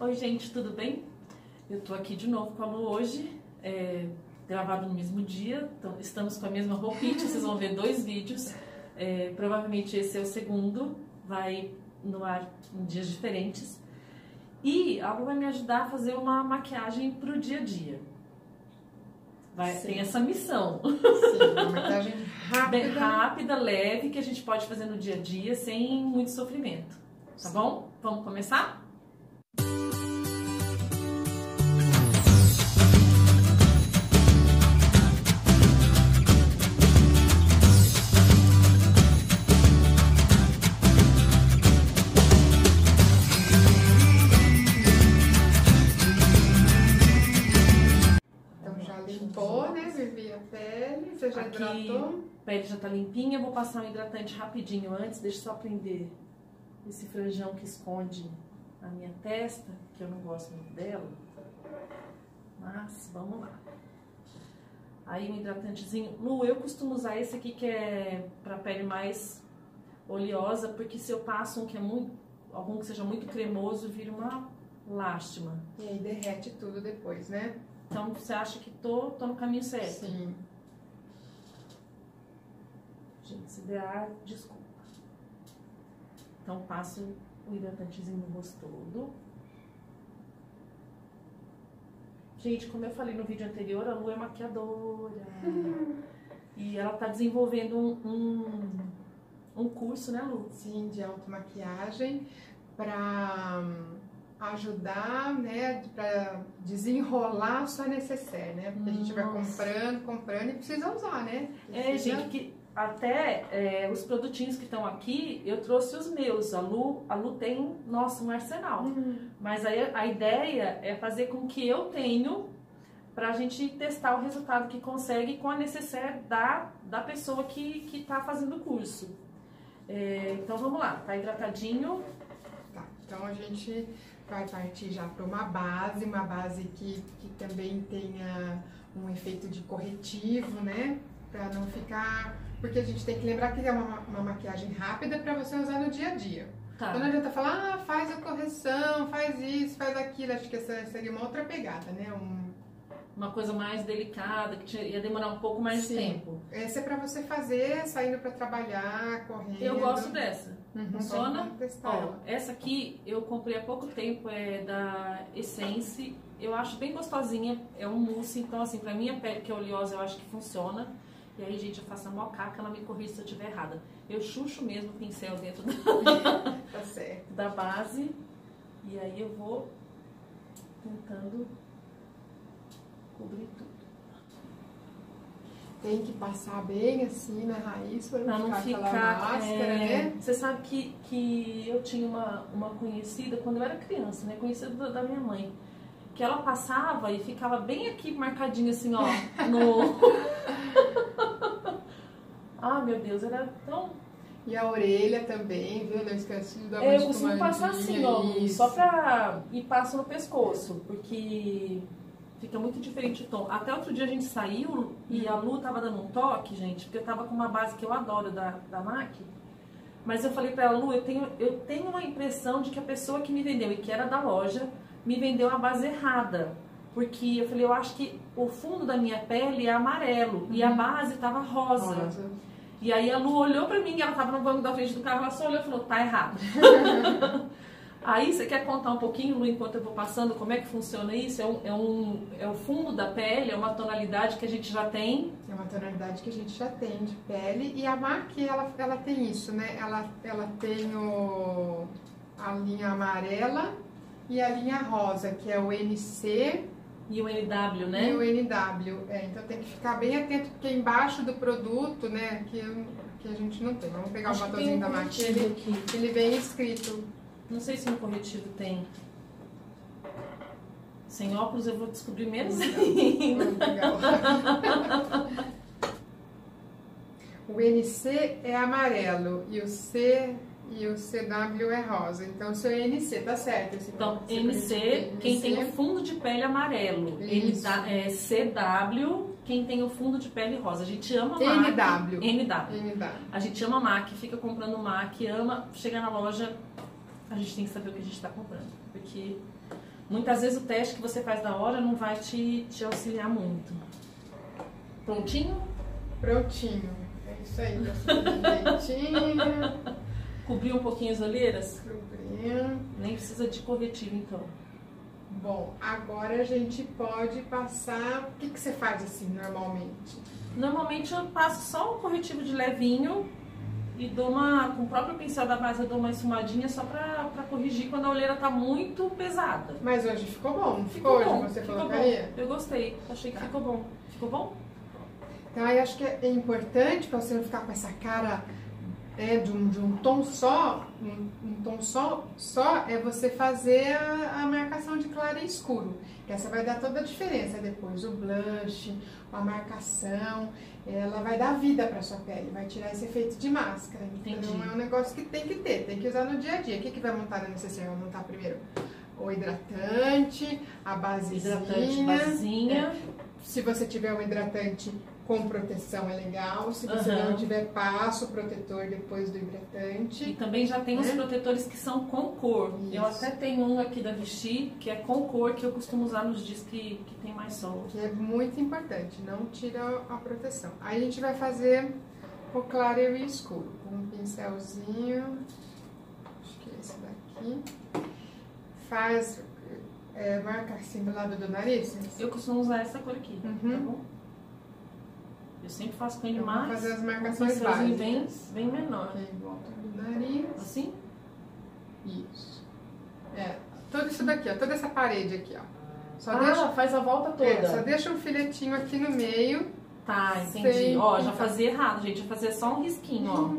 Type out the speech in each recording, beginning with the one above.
Oi gente, tudo bem? Eu tô aqui de novo com a Lu hoje, gravado no mesmo dia, então estamos com a mesma roupinha, vocês vão ver 2 vídeos, provavelmente esse é o segundo, vai no ar em dias diferentes. E a Lu vai me ajudar a fazer uma maquiagem pro dia a dia. Tem essa missão. Sim, uma maquiagem rápida. Bem rápida, leve, que a gente pode fazer no dia a dia sem muito sofrimento. Tá bom? Vamos começar? Limpou, né? Vivi a pele, você já hidratou? A pele já tá limpinha, eu vou passar um hidratante rapidinho antes, deixa eu só prender esse franjão que esconde a minha testa, que eu não gosto muito dela, mas vamos lá. Aí um hidratantezinho, Lu, eu costumo usar esse aqui que é pra pele mais oleosa, porque se eu passo um que é algum que seja muito cremoso, vira uma lástima. E aí derrete tudo depois, né? Então, você acha que tô no caminho certo? Sim. Gente, se der, desculpa. Então, passo o hidratantezinho no rosto todo. Gente, como eu falei no vídeo anterior, a Lu é maquiadora. E ela tá desenvolvendo um curso, né, Lu? Sim, de automaquiagem pra ajudar, né, para desenrolar a sua necessaire, né? Porque a gente vai comprando e precisa usar, né? Gente, que até os produtinhos que estão aqui, eu trouxe os meus. A Lu tem, nossa, um arsenal. Mas aí a ideia é fazer com que eu tenho pra gente testar o resultado que consegue com a necessaire da pessoa que tá fazendo o curso. Então vamos lá, tá hidratadinho. Tá, então a gente vai partir já para uma base que também tenha um efeito de corretivo, né? Para não ficar... Porque a gente tem que lembrar que é uma maquiagem rápida para você usar no dia a dia. Tá. Então não adianta falar, faz a correção, faz isso, faz aquilo. Acho que essa seria uma outra pegada, né? Uma coisa mais delicada, que ia demorar um pouco mais de tempo. Essa é pra você fazer saindo pra trabalhar, correndo. Eu gosto dessa. Funciona? Vamos testar ela. Essa aqui eu comprei há pouco tempo, é da Essence. Eu acho bem gostosinha, é um mousse, então assim, pra minha pele que é oleosa eu acho que funciona. E aí, gente, eu faço a mocaca, ela me corrige se eu estiver errada. Eu chucho mesmo o pincel dentro tá certo. da base. E aí eu vou tentando cobrir tudo. Tem que passar bem assim na raiz para não ficar aquela máscara, né? Você sabe que eu tinha uma conhecida quando eu era criança, né? Conhecida da minha mãe. Que ela passava e ficava bem aqui marcadinho assim, ó, no... Ah, meu Deus, era tão... E a orelha também, viu? Não esqueci de dar uma eu costumo passar assim, ó, isso. só pra... E passo no pescoço, porque fica muito diferente o tom. Até outro dia a gente saiu e a Lu tava dando um toque, gente, porque eu tava com uma base que eu adoro da MAC. Mas eu falei pra ela, Lu, eu tenho uma impressão de que a pessoa que me vendeu e que era da loja me vendeu a base errada. Porque eu falei, eu acho que o fundo da minha pele é amarelo e a base tava rosa. E aí a Lu olhou pra mim, ela tava no banco da frente do carro, ela só olhou e falou, tá errado. Aí você quer contar um pouquinho, Lu, enquanto eu vou passando, como é que funciona isso? É o fundo da pele, é uma tonalidade que a gente já tem. É uma tonalidade que a gente já tem de pele. E a MAC, ela tem isso, né? Ela tem a linha amarela e a linha rosa, que é o NC... E o NW, né? E o NW, então tem que ficar bem atento, porque embaixo do produto, né, que a gente não tem. Vamos pegar o batomzinho da MAC, ele vem escrito. Não sei se no corretivo tem. Sem óculos eu vou descobrir menos ainda. Legal. O NC é amarelo e o C... E o CW é rosa, então o seu NC, tá certo? Então, NC, quem tem o fundo de pele amarelo. CW, quem tem o fundo de pele rosa. A gente ama MAC. NW. A gente ama MAC, fica comprando MAC, ama. Chega na loja, a gente tem que saber o que a gente tá comprando. Porque muitas vezes o teste que você faz na hora não vai te auxiliar muito. Prontinho? Prontinho. É isso aí, direitinho. Cobriu um pouquinho as olheiras? Cobriu. Nem precisa de corretivo, então. Bom, agora a gente pode passar... O que você faz assim, normalmente? Normalmente eu passo só um corretivo de levinho e dou com o próprio pincel da base eu dou uma esfumadinha só pra corrigir quando a olheira tá muito pesada. Mas hoje ficou bom, não ficou? Hoje você colocaria? Eu gostei, achei que ficou bom. Ficou bom? Então aí acho que é importante para você não ficar com essa cara de um tom só, um tom só é você fazer a marcação de claro e escuro. Essa vai dar toda a diferença depois. O blush, a marcação, ela vai dar vida para sua pele, vai tirar esse efeito de máscara. Então é um negócio que tem que ter, tem que usar no dia a dia. O que vai montar na necessaire? Vai montar primeiro o hidratante, a basezinha. Basezinha. Se você tiver um hidratante com proteção é legal, se você não tiver, passa o protetor depois do hidratante. E também já tem os protetores que são com cor. Isso. Eu até tenho um aqui da Vichy, que é com cor, que eu costumo usar nos dias que tem mais sol. Que é muito importante, não tira a proteção. Aí a gente vai fazer o claro e o escuro, com um pincelzinho, acho que é esse daqui. Faz, marca assim do lado do nariz. Eu costumo usar essa cor aqui, tá bom? Eu sempre faço com ele mais. Fazer as marcações básicas. Bem menor. Aqui em volta do nariz. Assim? Isso. Tudo isso daqui, ó. Toda essa parede aqui, ó. Só faz a volta toda. Só deixa um filetinho aqui no meio. Tá, entendi. Ó, já fazia errado, gente. Já fazia só um risquinho, ó.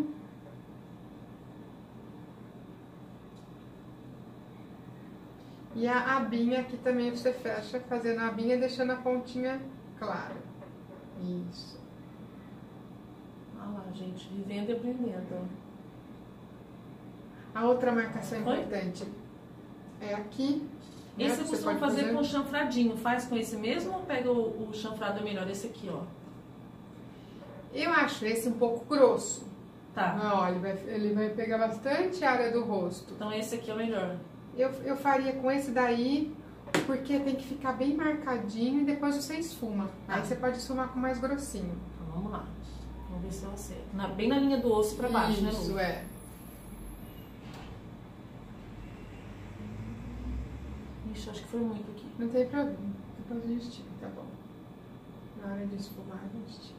E a abinha aqui também você fecha, fazendo a abinha e deixando a pontinha clara. Isso. Olha lá, gente, vivendo e aprendendo. A outra marcação importante é aqui. Esse eu costumo fazer com chanfradinho. Faz com esse mesmo ou pega o chanfrado melhor? Esse aqui, ó. Eu acho esse um pouco grosso. Tá. Ó, ele vai pegar bastante área do rosto. Então esse aqui é o melhor. Eu faria com esse daí, porque tem que ficar bem marcadinho e depois você esfuma. Aí você pode esfumar com mais grossinho. Então vamos lá. Vamos ver se eu acerto. Bem na linha do osso pra baixo, né, Lu? Isso, Ixi, acho que foi muito aqui. Não tem problema. Depois a gente tira, tá bom. Na hora de esfumar, a gente tira.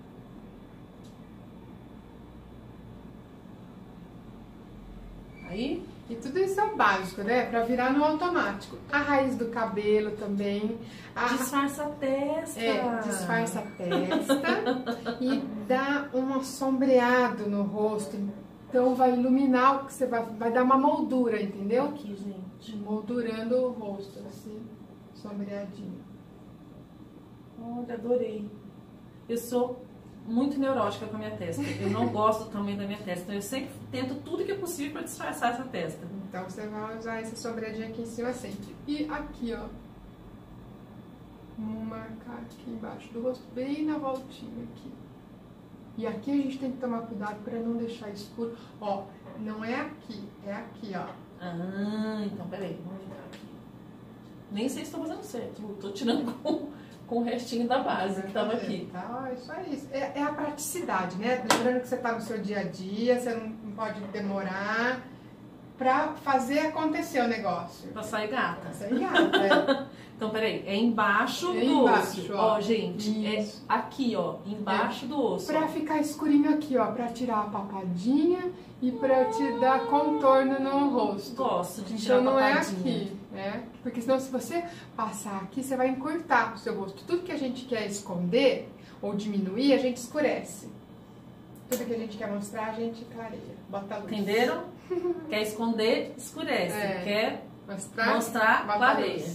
Aí? E tudo isso é o básico, né? Pra virar no automático. A raiz do cabelo também. Disfarça a testa. Disfarça a testa e dá um sombreado no rosto. Então vai iluminar o que você vai dar uma moldura, entendeu? Aqui, gente. Moldurando o rosto, assim, sombreadinho. Olha, adorei. Eu sou muito neurótica com a minha testa. Eu não gosto do tamanho da minha testa. Então eu sempre tento tudo que é possível para disfarçar essa testa. Então você vai usar esse sombreadinho aqui em cima sempre. E aqui, ó. Vamos marcar aqui embaixo do rosto, bem na voltinha aqui. E aqui a gente tem que tomar cuidado para não deixar escuro. Ó, não é aqui, é aqui, ó. Então peraí, vamos entrar aqui. Nem sei se estou fazendo certo. Tô tirando com o restinho da base que tava aqui. Tá, isso aí. É a praticidade, né? Lembrando que você tá no seu dia a dia, você não pode demorar pra fazer acontecer o negócio. Pra sair gata. Sair gata, Então, peraí, é embaixo do osso. Ó, gente, isso. É aqui, ó, embaixo do osso. Pra ficar escurinho aqui, ó, pra tirar a papadinha e pra te dar contorno no rosto. Gosto de tirar a papadinha. Então não é aqui, né? Porque senão se você passar aqui, você vai encurtar o seu rosto. Tudo que a gente quer esconder ou diminuir, a gente escurece. Tudo que a gente quer mostrar, a gente clareia, bota a luz. Entenderam? Quer esconder, escurece. Quer mostrar clareia.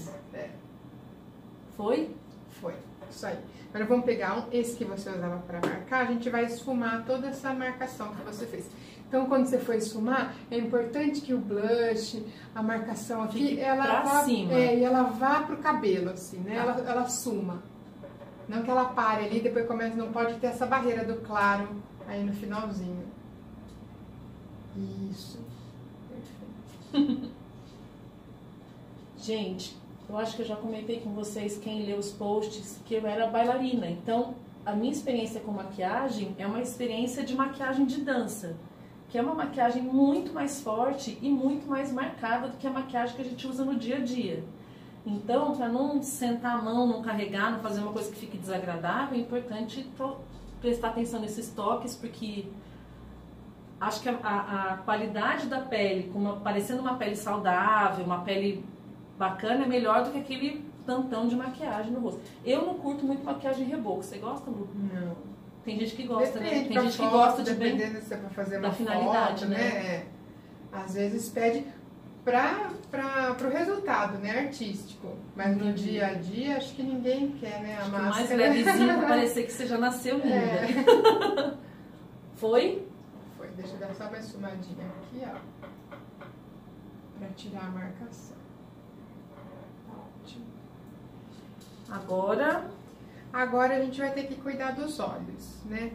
Foi? Foi, isso aí. Agora vamos pegar esse que você usava para marcar, a gente vai esfumar toda essa marcação que você fez. Então, quando você for esfumar, é importante que o blush, a marcação aqui, ela vá, e ela vá pro cabelo, assim, né? Ela suma. Não que ela pare ali, depois começa, não pode ter essa barreira do claro aí no finalzinho. Isso. Perfeito. Gente, Eu acho que eu já comentei com vocês, quem lê os posts, que eu era bailarina. Então, a minha experiência com maquiagem é uma experiência de maquiagem de dança, que é uma maquiagem muito mais forte e muito mais marcada do que a maquiagem que a gente usa no dia a dia. Então, para não sentar a mão, não carregar, não fazer uma coisa que fique desagradável, é importante prestar atenção nesses toques, porque acho que a qualidade da pele, parecendo uma pele saudável, uma pele bacana, é melhor do que aquele tantão de maquiagem no rosto. Eu não curto muito maquiagem reboco. Você gosta, Lu? Não. Tem gente que gosta, Depende, né? Tem gente foto, que gosta de dependendo se é pra fazer da uma finalidade, foto, né? Às vezes pede pro resultado, né? Artístico. Mas no dia a dia, acho que ninguém quer, né? A acho máscara. que o mais levezinho pra parecer que você já nasceu linda. É. Foi? Foi. Deixa eu dar só uma esfumadinha aqui, ó. Pra tirar a marcação. Ótimo. Agora a gente vai ter que cuidar dos olhos, né?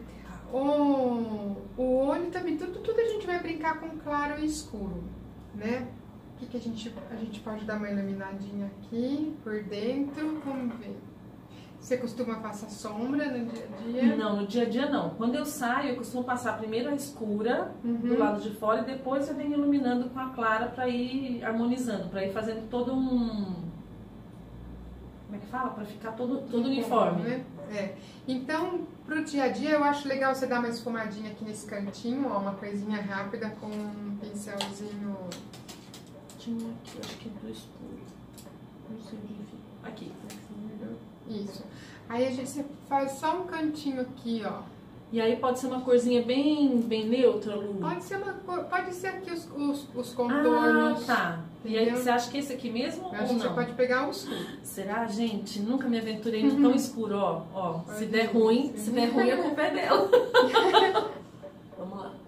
O olho também, tudo a gente vai brincar com claro e escuro, né? O que a gente pode dar uma iluminadinha aqui, por dentro, vamos ver. Você costuma passar sombra no dia a dia? Não, no dia a dia não. Quando eu saio, eu costumo passar primeiro a escura do lado de fora e depois eu venho iluminando com a clara pra ir harmonizando, pra ir fazendo todo um... Como é que fala? Pra ficar todo uniforme. Né? É. Então, pro dia a dia, eu acho legal você dar uma esfumadinha aqui nesse cantinho, ó, uma coisinha rápida com um pincelzinho. Tinha aqui, acho que do escuro. Não sei onde fica. Aqui. Isso. Aí você faz só um cantinho aqui, ó. E aí pode ser uma corzinha bem neutra, Lu? Pode ser aqui os contornos. Ah, tá. Entendeu? E aí você acha que esse aqui mesmo A ou gente não? pode pegar o escuro. Será, gente? Nunca me aventurei no tão escuro, ó. Se Pode der ir, ruim, sim. se der ruim a culpa é dela. Vamos lá.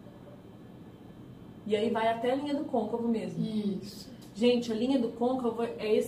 E aí vai até a linha do côncavo mesmo. Isso. Gente, a linha do côncavo é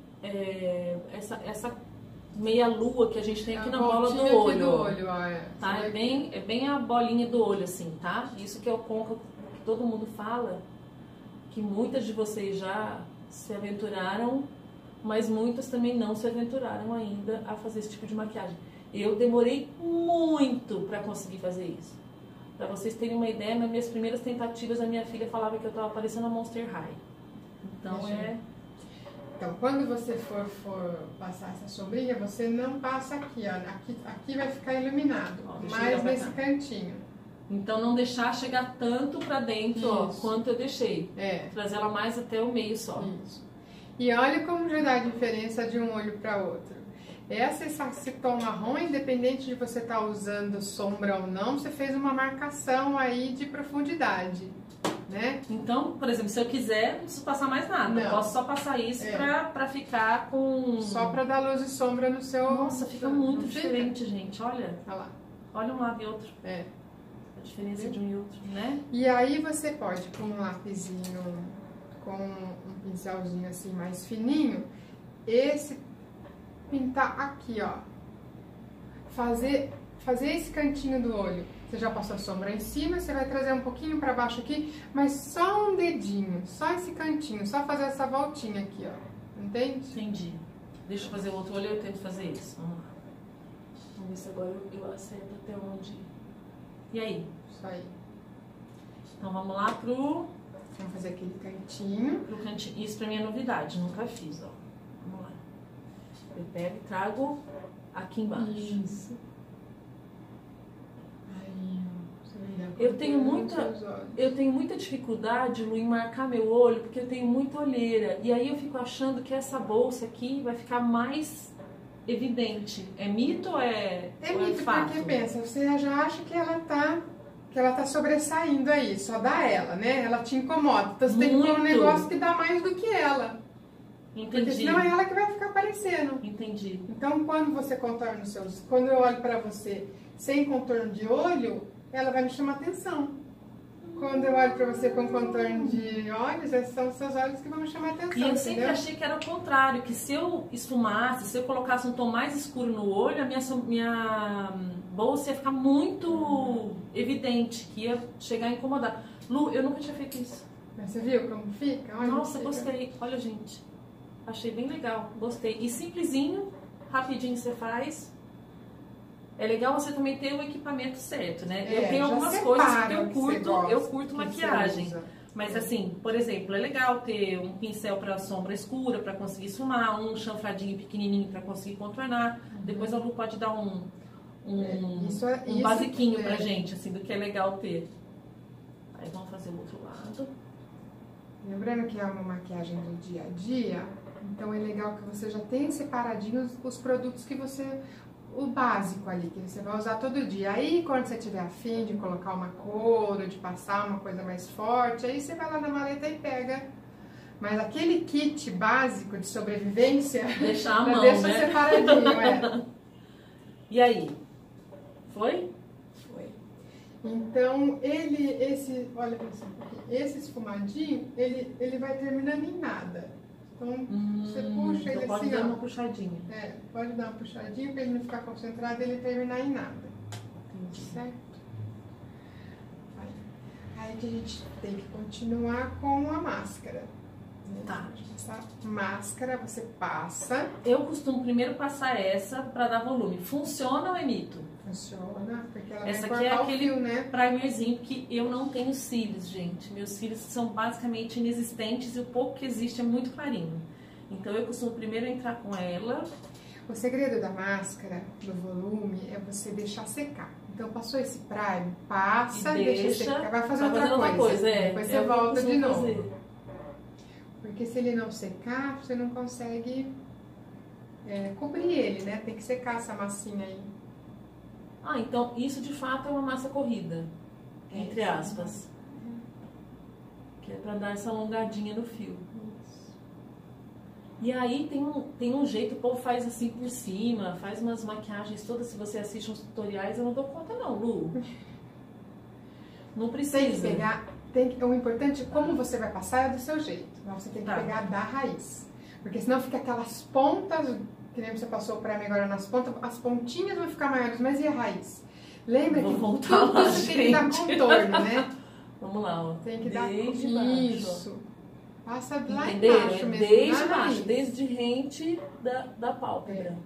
essa meia lua que a gente tem aqui na bola do voltinha olho. aqui do ó. olho, ó. Tá? É bem a bolinha do olho, assim, tá? Isso que é o côncavo que todo mundo fala, que muitas de vocês já se aventuraram, mas muitas também não se aventuraram ainda a fazer esse tipo de maquiagem. Eu demorei muito pra conseguir fazer isso. Pra vocês terem uma ideia, nas minhas primeiras tentativas, a minha filha falava que eu tava parecendo a Monster High. Então Então, quando você for passar essa sombrinha, você não passa aqui, ó. Aqui vai ficar iluminado, Ó, deixa eu mais virar pra nesse cá. cantinho. Então não deixar chegar tanto pra dentro, ó, Isso. quanto eu deixei. É. Trazer ela mais até o meio só. Isso. E olha como já dá a diferença de um olho para outro. Esse tom marrom, independente de você estar usando sombra ou não, você fez uma marcação aí de profundidade, né? Então, por exemplo, se eu quiser, não preciso passar mais nada. Não. Eu posso só passar isso pra ficar com... Só para dar luz e sombra no seu... Nossa, fica muito não fica? diferente, gente. Olha. Olha lá. Olha um lado e outro. É. A diferença de um e outro, né? E aí você pode, com um lapisinho, com um pincelzinho assim mais fininho, pintar aqui, ó. Fazer esse cantinho do olho. Você já passou a sombra em cima, você vai trazer um pouquinho pra baixo aqui, mas só um dedinho, só esse cantinho, só fazer essa voltinha aqui, ó. Entende? Entendi. Deixa eu fazer o outro olho e eu tento fazer isso. Vamos lá. Vamos ver se agora eu acerto até onde. E aí? Isso aí. Então vamos lá pro Vamos fazer aquele cantinho. cantinho. Isso pra mim é novidade, nunca fiz, ó. Vamos lá. Eu pego e trago aqui embaixo. Isso. Aí, ó. Você vai dar Eu tenho contorno muita- nos seus olhos. Eu tenho muita dificuldade, Lu, em marcar meu olho, porque eu tenho muita olheira. E aí eu fico achando que essa bolsa aqui vai ficar mais evidente. É mito ou É ou mito, fato? porque pensa, você já acha que ela tá sobressaindo aí, só dá ela, né? Ela te incomoda. Então você tem que pôr um Muito. negócio que dá mais do que ela. Porque Entendi. senão é ela que vai ficar aparecendo. Entendi. Então quando você contorna os seus. Quando eu olho pra você sem contorno de olho, ela vai me chamar atenção. Quando eu olho pra você com contorno de olhos, esses são os seus olhos que vão me chamar atenção. E eu sempre entendeu? achei que era o contrário, que se eu esfumasse, se eu colocasse um tom mais escuro no olho, a minha bolsa ia ficar muito evidente, que ia chegar a incomodar. Lu, eu nunca tinha feito isso. Mas você viu como fica? Olha Nossa, como fica. gostei. Olha, gente. Achei bem legal, gostei. E simplesinho, rapidinho você faz. É legal você também ter o equipamento certo, né? Eu tenho algumas coisas que eu curto maquiagem. Mas assim, por exemplo, é legal ter um pincel para sombra escura, para conseguir esfumar, um chanfradinho pequenininho para conseguir contornar. Depois a Lu pode dar um basiquinho pra gente, assim, do que é legal ter. Aí vamos fazer o outro lado. Lembrando que é uma maquiagem do dia a dia, então é legal que você já tenha separadinho os produtos que você... O básico ali, que você vai usar todo dia. Aí, quando você tiver afim de colocar uma cor, ou de passar uma coisa mais forte, aí você vai lá na maleta e pega. Mas aquele kit básico de sobrevivência... Deixar a mão, deixa né? separadinho, E aí? Foi? Foi. Então, olha pra você, esse esfumadinho, ele vai terminando em nada. Então, você puxa ele pode assim, dar uma puxadinha. Pode dar uma puxadinha para ele não ficar concentrado e ele terminar em nada. Entendi. Certo? Aí que a gente tem que continuar com a máscara. Tá. Essa máscara você passa. Eu costumo primeiro passar essa para dar volume. Funciona ou é mito? Funciona, porque ela Essa vai aqui é cortar aquele o fio, né? primerzinho, que eu não tenho cílios, gente. Meus cílios são basicamente inexistentes e o pouco que existe é muito clarinho. Então eu costumo primeiro entrar com ela. O segredo da máscara, do volume, é você deixar secar. Então passou esse primer, passa, deixa secar, vai fazer outra coisa. Depois você volta de novo. Fazer. Porque se ele não secar, você não consegue cobrir ele, né? Tem que secar essa massinha aí. Ah, então isso de fato é uma massa corrida, entre aspas. Que é pra dar essa alongadinha no fio. E aí tem um jeito, o povo faz assim por cima, faz umas maquiagens todas, se você assiste uns tutoriais, eu não dou conta não, Lu. Não precisa. Tem que pegar, o importante é como você vai passar é do seu jeito. Você tem que pegar da raiz. Porque senão fica aquelas pontas... Que nem você passou o primer agora nas pontas, as pontinhas vão ficar maiores, mas e a raiz? Lembra que tudo você tem que dar contorno, né? Vamos lá, ó. Tem que dar isso. Passa lá embaixo mesmo. Desde baixo, desde rente da pálpebra.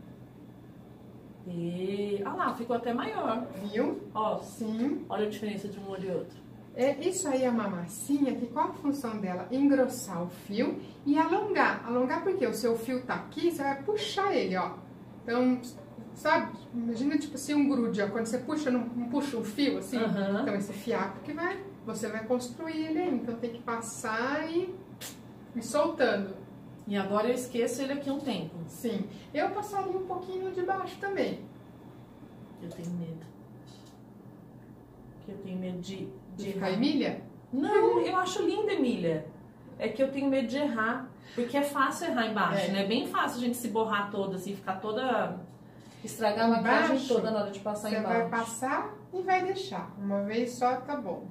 Ah lá, ficou até maior. Viu? Ó, sim. Olha a diferença de um olho e outro. Isso aí é uma massinha que qual a função dela? Engrossar o fio e alongar. Alongar porque o seu fio tá aqui, você vai puxar ele, ó. Então, sabe? Imagina tipo assim um grude, ó. Quando você puxa, não puxa um fio assim? Então esse fiapo que você vai construir ele aí. Então tem que passar e soltando. E agora eu esqueço ele aqui um tempo. Sim. Eu passaria um pouquinho de baixo também. Eu tenho medo. Porque eu tenho medo de errar. Emília? Não, eu acho linda, Emília. É que eu tenho medo de errar. Porque é fácil errar embaixo, né? É bem fácil a gente se borrar toda, assim, ficar toda... Estragar a maquiagem toda na hora de passar embaixo. Você vai passar e vai deixar. Uma vez só tá bom.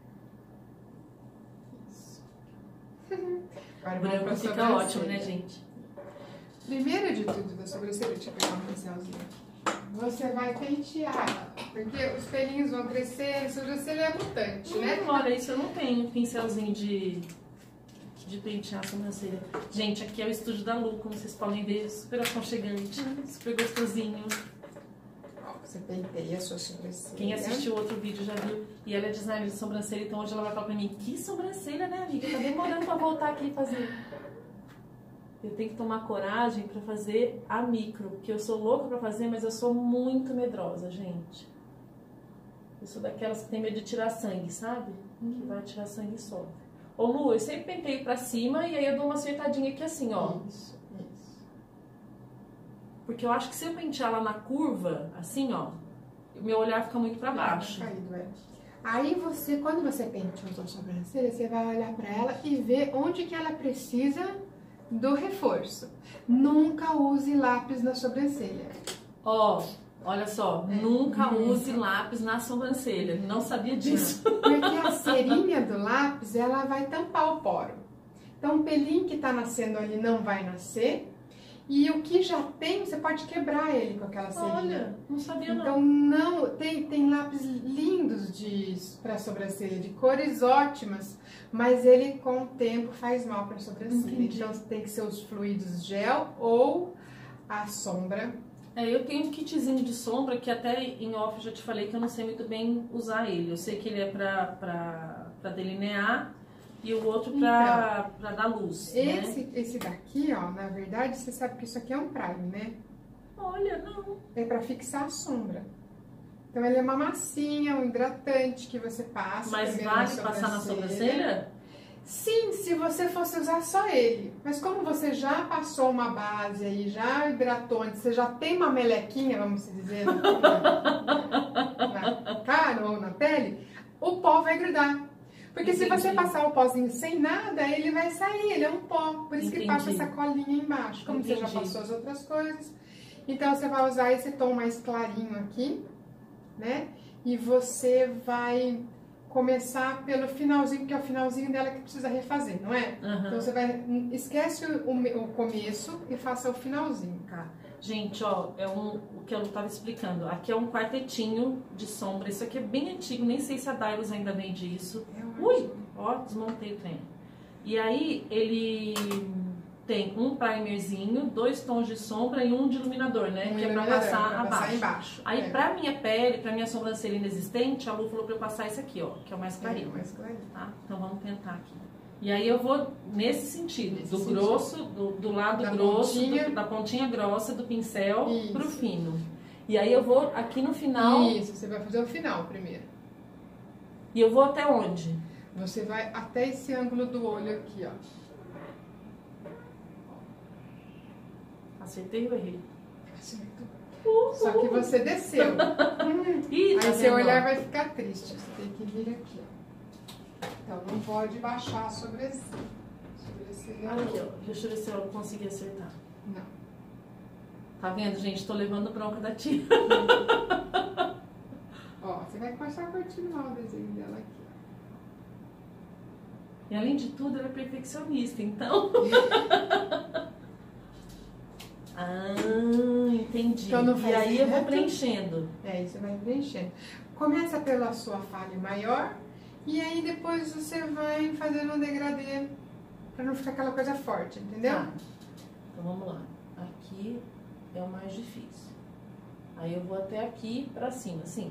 Isso. Agora branco fica ótimo, né, gente? Primeiro de tudo da sobrancelha, deixa eu pegar um pincelzinho. Você vai pentear, porque os pelinhos vão crescer, a sobrancelha é mutante, né? Olha, isso eu não tenho pincelzinho de pentear a sobrancelha. Gente, aqui é o estúdio da Lu, como vocês podem ver, super aconchegante, super gostosinho. Ó, você penteia a sua sobrancelha. Quem assistiu outro vídeo já viu. E ela é designer de sobrancelha, então hoje ela vai falar pra mim, que sobrancelha, né, amiga? Tá demorando pra voltar aqui e fazer. Eu tenho que tomar coragem pra fazer a micro, porque eu sou louca pra fazer, mas eu sou muito medrosa, gente. Eu sou daquelas que tem medo de tirar sangue, sabe? Que vai tirar sangue e sobe. Ô Lu, eu sempre penteio pra cima e aí eu dou uma acertadinha aqui assim, ó. Isso. Porque eu acho que se eu pentear lá na curva, assim, ó, o meu olhar fica muito pra baixo. Aí você, quando você penteou a sua sobrancelha, você vai olhar pra ela e ver onde que ela precisa do reforço. Nunca use lápis na sobrancelha. Ó, olha só, nunca use lápis na sobrancelha. Não sabia disso. Porque a cerinha do lápis, ela vai tampar o poro. Então o pelinho que tá nascendo ali não vai nascer. E o que já tem, você pode quebrar ele com aquela cerinha. Olha, não sabia Então, não, tem lápis lindos para sobrancelha, de cores ótimas, mas ele com o tempo faz mal para a sobrancelha. Entendi. Então, tem que ser os fluidos gel ou a sombra. Eu tenho um kitzinho de sombra que até em off eu já te falei que eu não sei muito bem usar ele. Eu sei que ele é pra delinear e o outro pra dar luz. Esse daqui, ó, na verdade, você sabe que isso aqui é um prime, né? Olha, não. É pra fixar a sombra. Então ele é uma massinha, um hidratante que você passa. Mas vale passar na sobrancelha? Sim, se você fosse usar só ele. Mas como você já passou uma base aí, já hidratou, você já tem uma melequinha, vamos dizer, na cara ou na pele, o pó vai grudar. Porque se você passar o pozinho sem nada, ele vai sair, ele é um pó. Por isso que passa essa colinha embaixo. Como você já passou as outras coisas. Então você vai usar esse tom mais clarinho aqui, né? E você vai começar pelo finalzinho, que é o finalzinho dela que precisa refazer, não é? Então você vai, esquece o começo e faça o finalzinho. Tá. Gente, ó, o que eu tava explicando. Aqui é um quartetinho de sombra. Isso aqui é bem antigo, nem sei se a Dylos ainda vende isso. Ui! Ó, desmontei o trem. E aí, ele tem um primerzinho, 2 tons de sombra e um de iluminador, né? Que é pra passar embaixo. Aí, pra minha pele, pra minha sobrancelha inexistente, a Lu falou pra eu passar esse aqui, ó, que é o mais clarinho. Tá? Então, vamos tentar aqui. E aí, eu vou nesse sentido, grosso, do lado grosso, da pontinha grossa do pincel pro fino. E aí, eu vou aqui no final... Isso, você vai fazer o final primeiro. E eu vou até onde? Você vai até esse ângulo do olho aqui, ó. Acertei ou errei? Acertou. Só que você desceu. Aí seu olhar vai ficar triste. Você tem que vir aqui, ó. Então não pode baixar a sobrancelha. Aqui, ó. Deixa eu ver se eu consegui acertar. Não. Tá vendo, gente? Tô levando bronca da tia. Ó, você vai começar a continuar o desenho dela aqui, ó. E além de tudo, ela é perfeccionista, então... Entendi. Então não faz e aí eu vou preenchendo. Aí você vai preenchendo. Começa pela sua falha maior e aí depois você vai fazendo um degradê pra não ficar aquela coisa forte, entendeu? Tá. Então vamos lá. Aqui é o mais difícil. Aí eu vou até aqui pra cima, assim.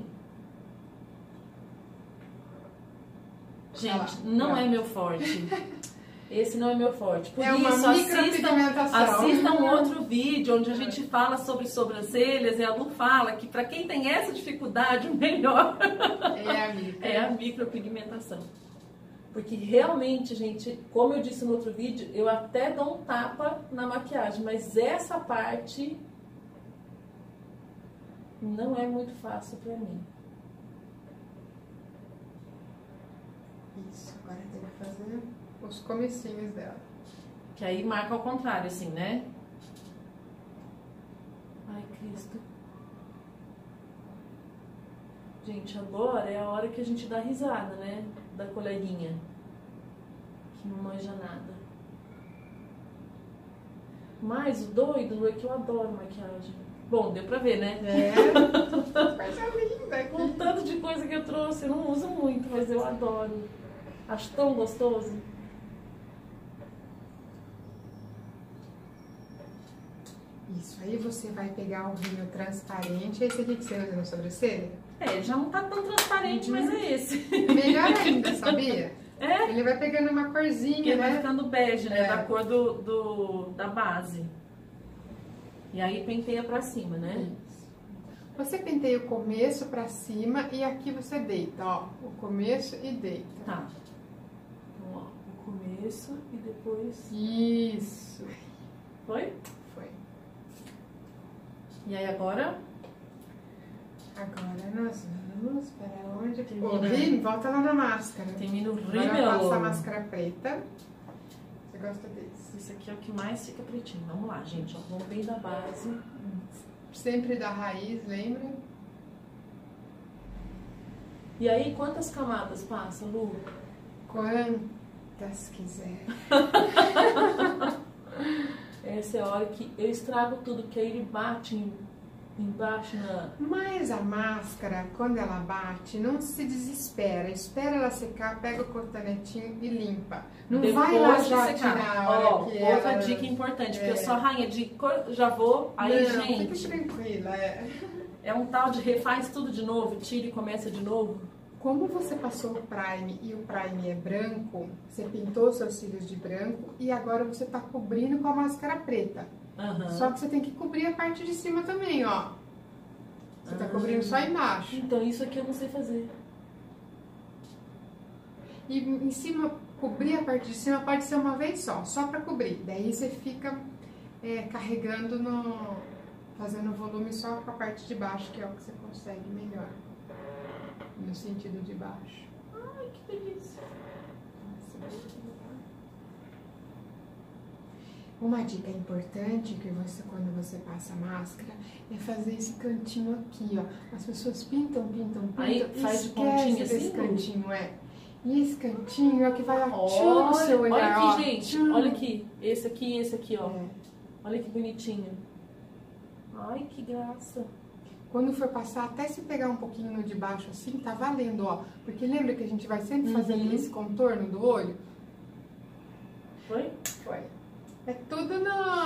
Gente, não é meu forte. Esse não é meu forte. Por isso, assista um outro vídeo onde a gente fala sobre sobrancelhas e a Lu fala que para quem tem essa dificuldade, o melhor é a micropigmentação. Porque realmente, gente, como eu disse no outro vídeo, eu até dou um tapa na maquiagem, mas essa parte não é muito fácil para mim. Isso, agora tem que fazer os comecinhos dela. Que aí marca ao contrário, assim, né? Ai, Cristo. Gente, agora é a hora que a gente dá risada, né? Da coleguinha. Que não manja nada. Mas o doido é que eu adoro maquiagem. Bom, deu pra ver, né? Coisa linda aqui. Com tanto de coisa que eu trouxe, eu não uso muito, mas eu adoro. Acho tão gostoso. Isso, aí você vai pegar um rímel transparente. Esse aqui que você usa na sobrancelha? Já não tá tão transparente, mas é esse. Melhor ainda, sabia? Ele vai pegando uma corzinha, ele né? vai ficando bege, né? Da cor da base. E aí penteia pra cima, né? Isso. Você penteia o começo pra cima e aqui você deita, ó. O começo e deita. Tá. Então, ó, o começo e depois... Isso. Foi? Foi. E aí agora? Agora nós vamos para onde? Volta lá na máscara. Termina o rímel. Agora passa a máscara preta. Você gosta desse? Esse aqui é o que mais fica pretinho. Vamos lá, gente. Ó, vamos bem da base. Sempre da raiz, lembra? E aí, quantas camadas passa, Lu? Quantas quiser. essa é a hora que eu estrago tudo, porque aí ele bate embaixo na... Mas a máscara, quando ela bate, não se desespera. Espera ela secar, pega o cotonetinho e limpa. Não Depois vai lá de já secar. tirar a hora Ó, que outra ela... dica importante, porque eu sou a rainha de cor, já vou, aí, não, gente, fica tranquila, é um tal de refaz tudo de novo, tira e começa de novo. Como você passou o Prime e o Prime é branco, você pintou seus cílios de branco e agora você tá cobrindo com a máscara preta. Uhum. Só que você tem que cobrir a parte de cima também, ó. Você tá cobrindo só embaixo. Então isso aqui eu não sei fazer. E em cima, cobrir a parte de cima pode ser uma vez só pra cobrir. Daí você fica carregando fazendo volume só com a parte de baixo, que é o que você consegue melhor. No sentido de baixo. Ai, que delícia. Uma dica importante que quando você passa a máscara é fazer esse cantinho aqui, ó. As pessoas pintam, aí faz de pontinha desse assim, cantinho, E esse cantinho é que vai atirar o seu olhar. Olha aqui, ó. gente. Olha aqui. Esse aqui e esse aqui, ó. Olha que bonitinho. Ai, que graça. Quando for passar, até se pegar um pouquinho no de baixo assim, tá valendo, ó. Porque lembra que a gente vai sempre fazendo esse contorno do olho? Foi? Foi. É tudo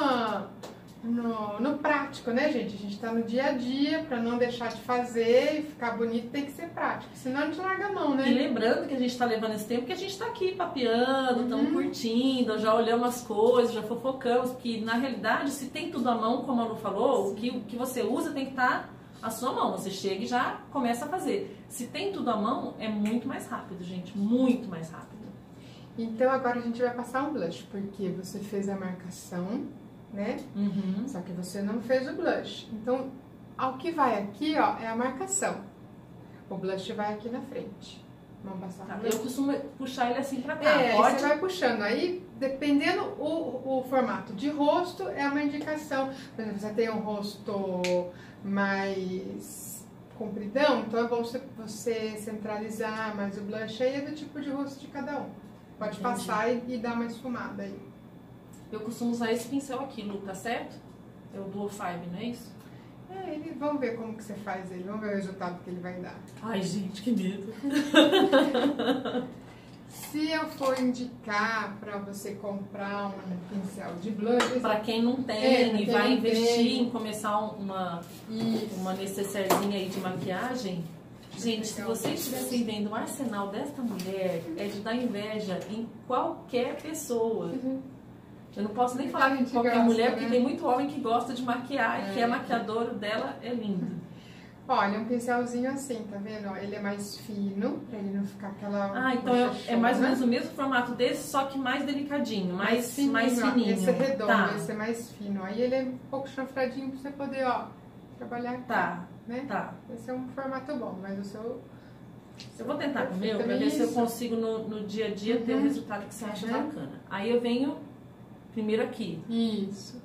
no prático, né, gente? A gente tá no dia a dia, pra não deixar de fazer e ficar bonito, tem que ser prático. Senão a gente larga a mão, né? E lembrando que a gente tá levando esse tempo, que a gente tá aqui papeando, estamos curtindo, já olhamos as coisas, já fofocamos, porque na realidade, se tem tudo à mão, como a Lu falou, o que você usa tem que estar à sua mão. Você chega e já começa a fazer. Se tem tudo à mão, é muito mais rápido, gente. Muito mais rápido. Então agora a gente vai passar um blush, porque você fez a marcação, né? Só que você não fez o blush. Então, ao que vai aqui, ó, é a marcação. O blush vai aqui na frente. Vamos passar o blush. Eu costumo puxar ele assim pra cá. Você vai puxando. Aí, dependendo o formato de rosto, é uma indicação. Por exemplo, você tem um rosto mais compridão, então é bom você centralizar mais o blush aí, é do tipo de rosto de cada um. Pode passar e dar uma esfumada aí. Eu costumo usar esse pincel aqui, Lu, tá certo? É o Duo 5, não é isso? Vamos ver como que você faz ele, vamos ver o resultado que ele vai dar. Ai, gente, que medo. Se eu for indicar pra você comprar um pincel de blush... Pra quem não tem e vai investir em começar uma necessairezinha aí de maquiagem... Gente, se vocês estivessem vendo o arsenal desta mulher, é de dar inveja em qualquer pessoa. Eu não posso nem falar de qualquer mulher, porque tem muito homem que gosta de maquiar e que é maquiador dela, é lindo. Olha, um pincelzinho assim, tá vendo? Ele é mais fino, pra ele não ficar aquela... então é mais ou menos o mesmo formato desse, só que mais delicadinho, mais fininho. Esse é redondo, esse é mais fino. Aí ele é um pouco chanfradinho pra você poder, ó, trabalhar aqui. Né? Tá. Esse é um formato bom, mas o seu... Eu vou tentar com o meu, pra ver se eu consigo no dia a dia ter o resultado que você acha bacana. Aí eu venho primeiro aqui. Isso.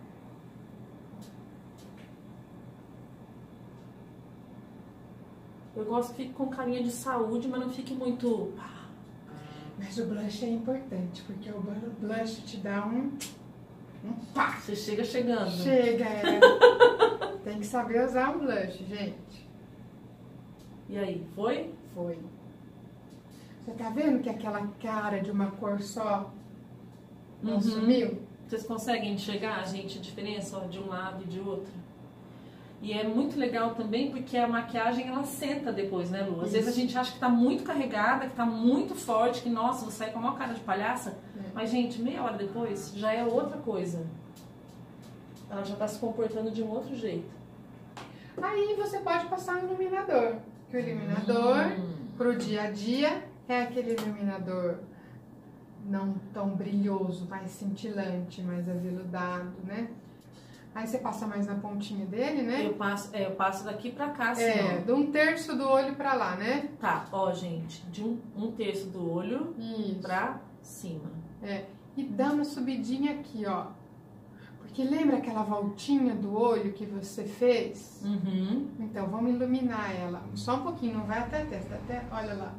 Eu gosto que fique com carinha de saúde, mas não fique muito... Mas o blush é importante, porque o blush te dá um pá. Você chega chegando. Chega, Tem que saber usar um blush, gente. E aí, foi? Foi. Você tá vendo que aquela cara de uma cor só não sumiu? Vocês conseguem enxergar, gente, a diferença ó, de um lado e de outro? E é muito legal também porque a maquiagem, ela senta depois, né, Lu? Às vezes a gente acha que tá muito carregada, que tá muito forte, que, nossa, vou sair com a maior cara de palhaça. Mas, gente, meia hora depois já é outra coisa. Ela já tá se comportando de um outro jeito. Aí você pode passar um iluminador. Que o iluminador, pro dia a dia, é aquele iluminador não tão brilhoso, mais cintilante, mais aveludado, né? Aí você passa mais na pontinha dele, né? Eu passo daqui pra cá, assim, ó. De um terço do olho pra lá, né? Tá, ó, gente, de um terço do olho pra cima. E dá uma subidinha aqui, ó. Porque lembra aquela voltinha do olho que você fez? Então, vamos iluminar ela. Só um pouquinho, não vai até a testa, até, olha lá.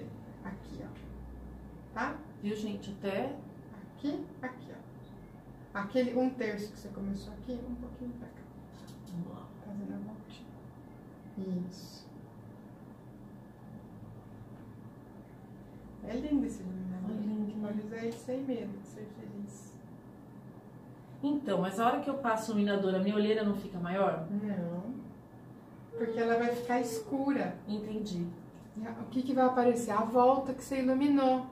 Aqui, ó. Tá? Viu, gente? Até... Aqui, ó. aquele 1/3 que você começou aqui, um pouquinho pra cá. Vamos lá. Fazendo a voltinha. Isso. É lindo esse iluminador. É lindo, né? Pode usar ele sem medo de ser feliz. Então, mas a hora que eu passo o iluminador, a minha olheira não fica maior? Não. Porque ela vai ficar escura. Entendi. O que que vai aparecer? A volta que você iluminou.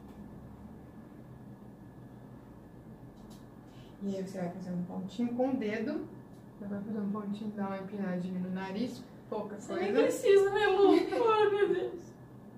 E aí você vai fazer um pontinho com o dedo. Você vai fazer um pontinho, dar uma empinadinha no nariz. Pouca Você coisa. nem precisa, né, Lu? Ai, meu Deus.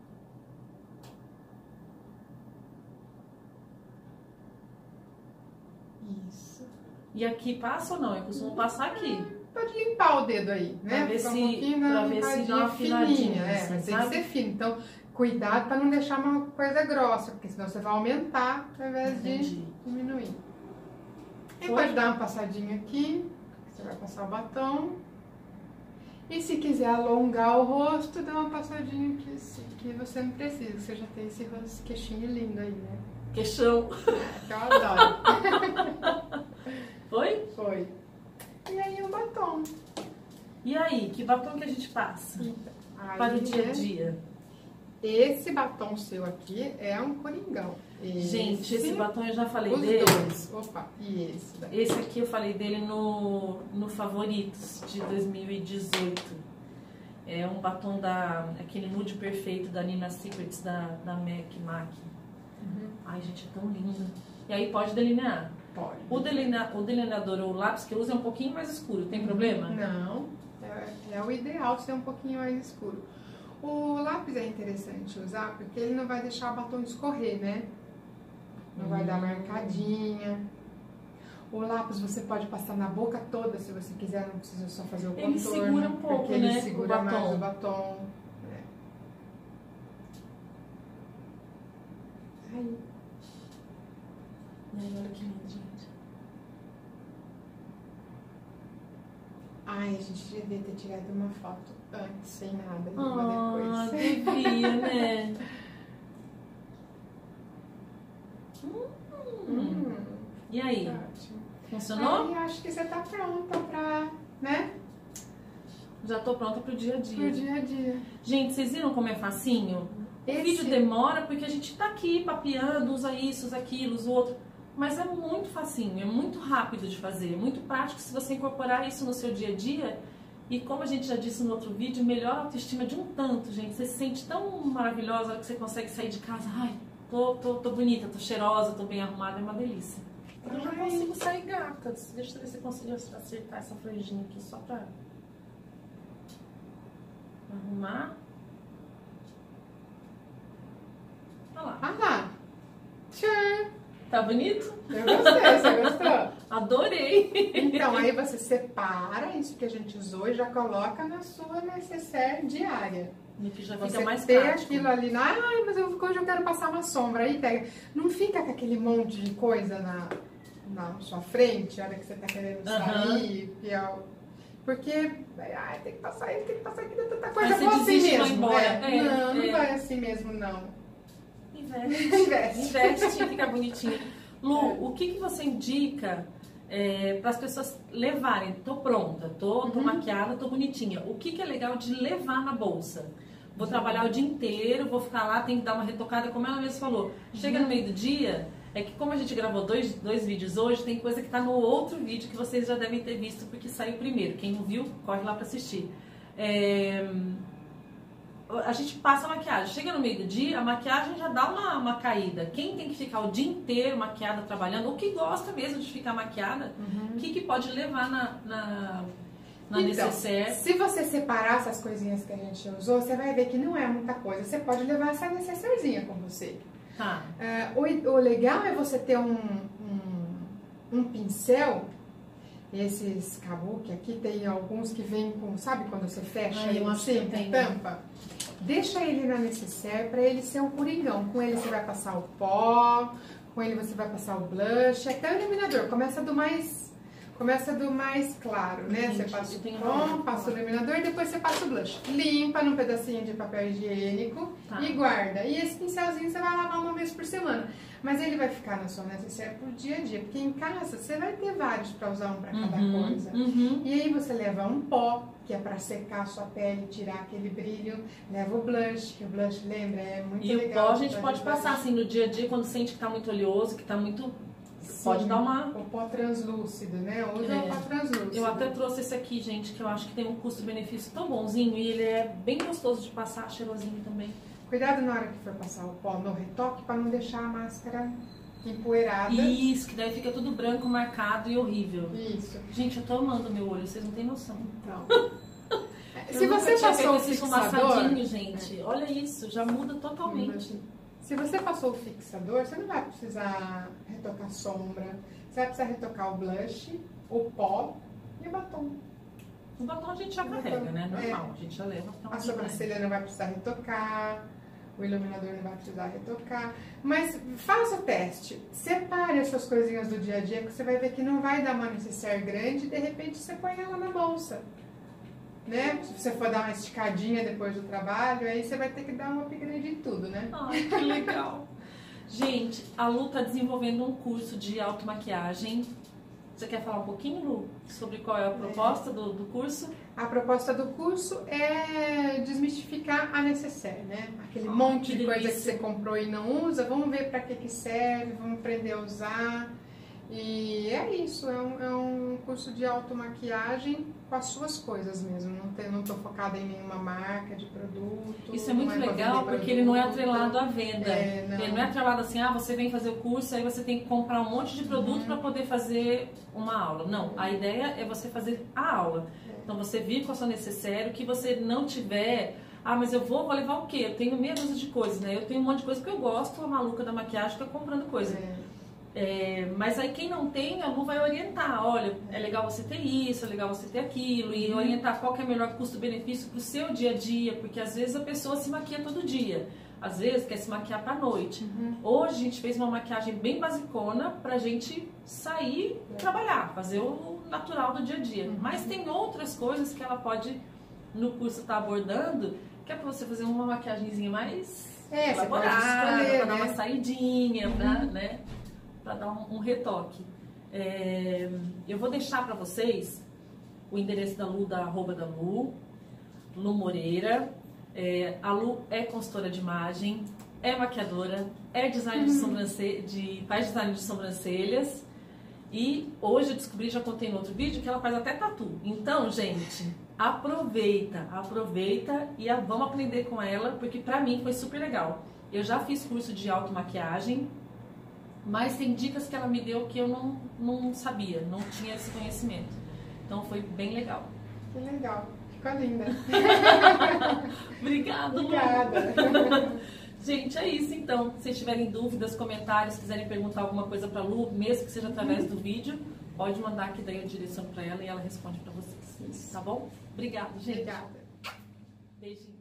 Isso. E aqui passa ou não? Eu costumo passar aqui. Pode limpar o dedo aí, né? Pra ver Fica se- um pouquinho pra na ver se limpadinha dá uma afinadinha, fininha. assim, Mas tem que sabe? ser fino. Então, cuidado para não deixar uma coisa grossa, porque senão você vai aumentar ao invés de Entendi. diminuir. E Foi? pode dar uma passadinha aqui, você vai passar o batom. E se quiser alongar o rosto, dá uma passadinha aqui, assim, que você não precisa, você já tem esse queixinho lindo aí, né? Queixão. Que eu adoro. Foi? Foi. E aí o batom. E aí, que batom que a gente passa? Aí, Para o dia a né, dia. esse batom seu aqui é um coringão. Gente, esse batom eu já falei Os dele. dois. Opa, e esse daí? Esse aqui eu falei dele no Favoritos de 2018. É um batom aquele nude perfeito da Nina Secrets, da MAC. Uhum. Ai, gente, é tão lindo. E aí pode delinear. Pode. O delineador ou o lápis que eu uso é um pouquinho mais escuro, tem problema? Não, é o ideal ser um pouquinho mais escuro. O lápis é interessante usar porque ele não vai deixar o batom escorrer, né? Não vai dar marcadinha. O lápis você pode passar na boca toda se você quiser, não precisa só fazer o contorno. Ele segura um pouco, porque ele né, segura o batom. mais o batom. É. Aí. Ai, olha que lindo, gente. Ai, a gente devia ter tirado uma foto antes, sem nada, e Ah, uma depois. devia, né? E aí, Ótimo. funcionou? Aí acho que você tá pronta pra, né? Já tô pronta pro dia a Pro dia. dia a dia. Gente, vocês viram como é facinho? O vídeo demora porque a gente tá aqui papeando, usa isso, usa aquilo, usa o outro. Mas é muito facinho, é muito rápido de fazer, é muito prático se você incorporar isso no seu dia a dia. E como a gente já disse no outro vídeo, melhora a autoestima de um tanto, gente. Você se sente tão maravilhosa na hora que você consegue sair de casa. Ai, tô bonita, tô cheirosa, tô bem arrumada, é uma delícia. Eu já consigo sair gata. Deixa eu ver se eu consigo acertar essa franjinha aqui só pra arrumar. Olha lá. Ah lá. Tchan. Tá bonito? Eu gostei, você gostou? Adorei! Então, aí você separa isso que a gente usou e já coloca na sua necessaire diária. Que já Você fica mais ter prático. aquilo ali, ai, mas hoje eu quero passar uma sombra, aí pega. Não fica com aquele monte de coisa na sua frente, a hora que você tá querendo sair, porque ai, tem que passar isso, tem que passar aquilo, tanta coisa. Aí você Eu vou assim desiste e vai mesmo, embora. né? Não É. vai assim mesmo, não. Investe. Investe e fica bonitinho. Lu, o que você indica para as pessoas levarem? Tô pronta, tô maquiada, tô bonitinha. O que é legal de levar na bolsa? Vou trabalhar o dia inteiro, vou ficar lá, tem que dar uma retocada, como ela mesma falou. Chega no meio do dia, é que como a gente gravou dois vídeos hoje, tem coisa que tá no outro vídeo que vocês já devem ter visto porque saiu primeiro. Quem não viu, corre lá para assistir. A gente passa a maquiagem. Chega no meio do dia, a maquiagem já dá uma caída. Quem tem que ficar o dia inteiro maquiada, trabalhando, ou que gosta mesmo de ficar maquiada, o que pode levar na necessaire? Se você separar essas coisinhas que a gente usou, você vai ver que não é muita coisa. Você pode levar essa necessairezinha com você. Tá. O legal é você ter um pincel. Esses kabuki aqui, tem alguns que vêm com, sabe quando você fecha ele assim, com tampa? Deixa ele na necessaire para ele ser um coringão. Com ele você vai passar o pó, com ele você vai passar o blush, até o iluminador. Começa do mais Começa do mais claro, né? Gente, você passa o eu tenho pó, passa o iluminador e depois você passa o blush. Limpa num pedacinho de papel higiênico e guarda. E esse pincelzinho você vai lavar uma vez por semana. Mas ele vai ficar na sua necessaire pro dia a dia. Porque em casa você vai ter vários para usar um para cada coisa. E aí você leva um pó, que é para secar a sua pele, tirar aquele brilho. Leva o blush, que o blush, lembra, é muito legal. E o pó a gente pode passar assim no dia a dia quando sente que tá muito oleoso, que tá muito... Sim, pode dar uma... O pó translúcido, né? Hoje é o pó translúcido. Eu até trouxe esse aqui, gente, que eu acho que tem um custo-benefício tão bonzinho e ele é bem gostoso de passar, cheirosinho também. Cuidado na hora que for passar o pó no retoque para não deixar a máscara empoeirada. Isso, que daí fica tudo branco, marcado e horrível. Isso. Gente, eu tô amando meu olho, vocês não têm noção. Então. Se você passou o fixador, gente, olha isso, já muda totalmente. Se você passou o fixador, você não vai precisar retocar sombra, você vai precisar retocar o blush, o pó e o batom. O batom a gente já carrega, né? Normal, a gente já leva. A sobrancelha não vai precisar retocar, o iluminador não vai precisar retocar. Mas faça o teste, separe as suas coisinhas do dia a dia, que você vai ver que não vai dar uma necessaire grande e de repente você põe ela na bolsa. Né? Se você for dar uma esticadinha depois do trabalho, aí você vai ter que dar um upgrade em tudo, né? Ai, que legal! Gente, a Lu tá desenvolvendo um curso de automaquiagem. Você quer falar um pouquinho, Lu, sobre qual é a proposta do curso? A proposta do curso é desmistificar a necessaire, né? Aquele monte de coisa que você comprou e não usa, vamos ver para que serve, vamos aprender a usar. E é isso, é um curso de automaquiagem com as suas coisas mesmo, não tô focada em nenhuma marca de produto. Isso é muito legal porque ele não é atrelado à venda. Ele não é atrelado assim, você vem fazer o curso, aí você tem que comprar um monte de produto para poder fazer uma aula. Não, a ideia é você fazer a aula. Então você vir com a sua necessaire, que você não tiver... mas eu vou levar o quê? Eu tenho meia dúzia de coisas, né? Eu tenho um monte de coisa que eu gosto, a maluca da maquiagem fica comprando coisa. Mas aí quem não tem, a Lu vai orientar, olha, é legal você ter isso, é legal você ter aquilo, e orientar qual que é o melhor custo-benefício pro seu dia a dia, porque às vezes a pessoa se maquia todo dia, às vezes quer se maquiar pra noite. Hoje a gente fez uma maquiagem bem basicona pra gente sair trabalhar, fazer o natural do dia a dia. Mas tem outras coisas que ela pode, no curso, estar abordando, que é pra você fazer uma maquiagenzinha mais elaborada, pra dar uma saidinha, né? Para dar um retoque. Eu vou deixar para vocês o endereço da Lu, da arroba da Lu Moreira. A Lu é consultora de imagem, é maquiadora, é designer faz design de sobrancelhas. E hoje eu descobri, já contei no outro vídeo, que ela faz até tatu. Então, gente, aproveita e vamos aprender com ela, porque pra mim foi super legal. Eu já fiz curso de automaquiagem, mas tem dicas que ela me deu que eu não sabia, não tinha esse conhecimento. Então foi bem legal. Que legal, ficou linda. Obrigada. Gente, é isso então. Se vocês tiverem dúvidas, comentários, quiserem perguntar alguma coisa pra Lu, mesmo que seja através do vídeo, pode mandar que daí eu direciono pra ela e ela responde pra vocês. Tá bom? Obrigada, gente. Obrigada. Beijinho.